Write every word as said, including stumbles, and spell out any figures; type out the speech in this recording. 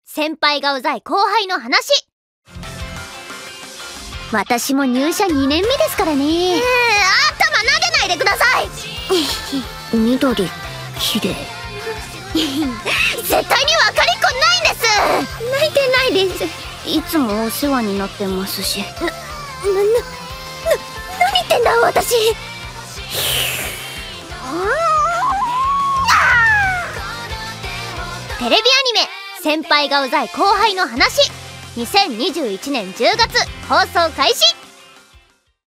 先輩がうざい後輩の話。私も入社にねんめですからね。えー、頭投げないでください。緑きれい絶対に分かりっこないんです。泣いてないです。いつもお世話になってますし。な、な、な、な、何言ってんだ私。テレビアニメ「先輩がうざい後輩の話」にせんにじゅういちねんじゅうがつ放送開始。